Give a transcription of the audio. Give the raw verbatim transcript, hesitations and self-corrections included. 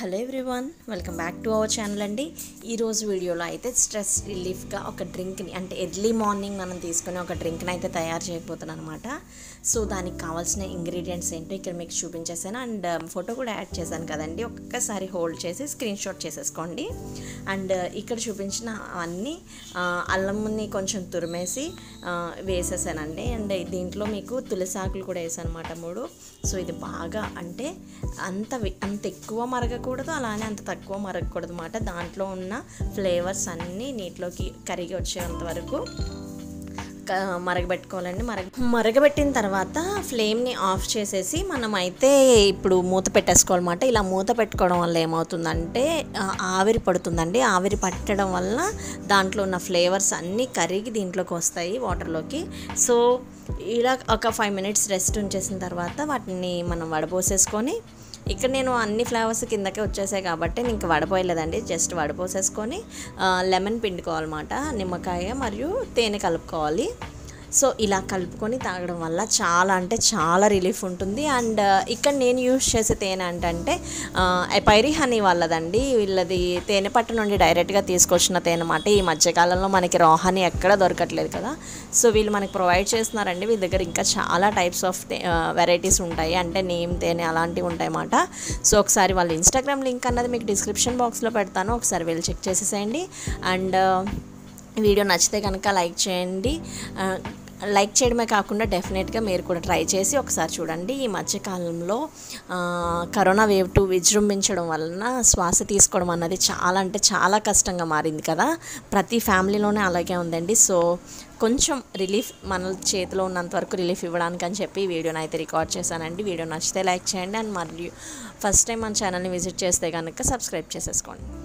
Hello everyone, welcome back to our channel అండి. ఈరోజు వీడియోలో అయితే స్ట్రెస్ రిలీఫ్గా ఒక డ్రింక్ని అంటే ఎర్లీ మార్నింగ్ మనం తీసుకునే ఒక డ్రింక్ని అయితే తయారు చేయబోతున్నాను అనమాట. సో దానికి కావాల్సిన ఇంగ్రీడియంట్స్ ఏంటో ఇక్కడ మీకు చూపించేసాను అండ్ ఫోటో కూడా యాడ్ చేశాను కదండి. ఒక్కసారి హోల్డ్ చేసి స్క్రీన్ షాట్ చేసేసుకోండి. అండ్ ఇక్కడ చూపించిన అన్నీ అల్లంని కొంచెం తురిమేసి వేసేసానండి. అండ్ దీంట్లో మీకు తులసాకులు కూడా వేసాను అనమాట మూడు. సో ఇది బాగా అంటే అంత అంత ఎక్కువ మరగకూడదు, అలానే అంత తక్కువ మరగకూడదు అన్నమాట. దాంట్లో ఉన్న ఫ్లేవర్స్ అన్నీ నీటిలోకి కరిగి వచ్చేంత వరకు మరగబెట్టుకోవాలండి. మరగ మరగబెట్టిన తర్వాత ఫ్లేమ్ని ఆఫ్ చేసేసి మనం అయితే ఇప్పుడు మూత పెట్టేసుకోవాలన్నమాట. ఇలా మూత పెట్టుకోవడం వల్ల ఏమవుతుందంటే ఆవిరి పడుతుందండి. ఆవిరి పట్టడం వల్ల దాంట్లో ఉన్న ఫ్లేవర్స్ అన్నీ కరిగి దీంట్లోకి వస్తాయి వాటర్లోకి. సో ఇలా ఒక ఫైవ్ మినిట్స్ రెస్ట్ ఉంచేసిన తర్వాత వాటిని మనం వడపోసేసుకొని, ఇక్కడ నేను అన్ని ఫ్లేవర్స్ కిందకే వచ్చేసాయి కాబట్టి ఇంక వడపోయలేదండి. Just వడపోసేసుకొని lemon పిండుకోవాలన్నమాట. నిమ్మకాయ మరియు తేనె కలుపుకోవాలి. సో ఇలా కలుపుకొని తాగడం వల్ల చాలా అంటే చాలా రిలీఫ్ ఉంటుంది. అండ్ ఇక్కడ నేను యూజ్ చేసే తేనె అంటే పైరీ హనీ వాళ్ళదండి. వీళ్ళది తేనె పట్టు నుండి డైరెక్ట్గా తీసుకొచ్చిన తేనె అన్నమాట. ఈ మధ్యకాలంలో మనకి రా హనీ ఎక్కడ దొరకట్లేదు కదా. సో వీళ్ళు మనకి ప్రొవైడ్ చేస్తున్నారండి. వీళ్ళ దగ్గర ఇంకా చాలా టైప్స్ ఆఫ్ వెరైటీస్ ఉంటాయి, అంటే నేమ్ తేనె అలాంటివి ఉంటాయి అన్నమాట. సో ఒకసారి వాళ్ళ ఇన్స్టాగ్రామ్ లింక్ అన్నది మీకు డిస్క్రిప్షన్ బాక్స్లో పెడతాను, ఒకసారి వెళ్ళి చెక్ చేసేసేయండి. అండ్ వీడియో నచ్చితే కనుక లైక్ చేయండి. లైక్ చేయడమే కాకుండా డెఫినెట్గా మీరు కూడా ట్రై చేసి ఒకసారి చూడండి. ఈ మధ్యకాలంలో కరోనా వేవ్ టూ విజృంభించడం వలన శ్వాస తీసుకోవడం అన్నది చాలా అంటే చాలా కష్టంగా మారింది కదా. ప్రతి ఫ్యామిలీలోనే అలాగే ఉందండి. సో కొంచెం రిలీఫ్ మన చేతిలో ఉన్నంత వరకు రిలీఫ్ ఇవ్వడానికి అని చెప్పి వీడియోని అయితే రికార్డ్ చేశానండి. వీడియో నచ్చితే లైక్ చేయండి. అండ్ మరియు ఫస్ట్ టైం మన ఛానల్ని విజిట్ చేస్తే కనుక సబ్స్క్రైబ్ చేసేసుకోండి.